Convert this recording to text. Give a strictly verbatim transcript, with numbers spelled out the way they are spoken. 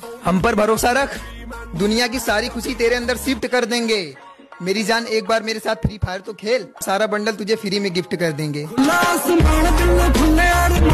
हम पर भरोसा रख, दुनिया की सारी खुशी तेरे अंदर शिफ्ट कर देंगे। मेरी जान एक बार मेरे साथ फ्री फायर तो खेल, सारा बंडल तुझे फ्री में गिफ्ट कर देंगे।